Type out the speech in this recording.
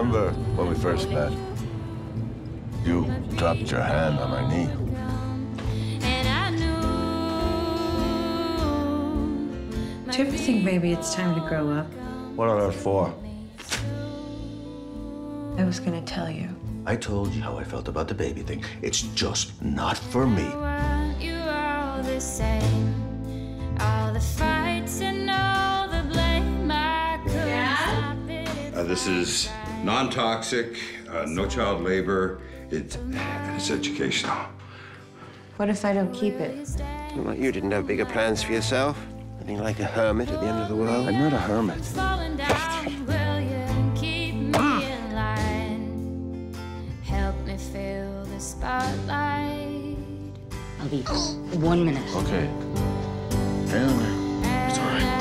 remember when we first met? You dropped your hand on my knee. Do you ever think maybe it's time to grow up? What on earth for? I was gonna tell you. I told you how I felt about the baby thing. It's just not for me. You're all the same. All the fights and all the blame I could. This is non-toxic, no child labor. It's educational. What if I don't keep it? Look like you didn't have bigger plans for yourself. Living like a hermit at the end of the world. I'm not a hermit. Falling down, will you keep me in line? Help me feel the spotlight. I'll be 1 minute. Okay. Anyway, it's all right.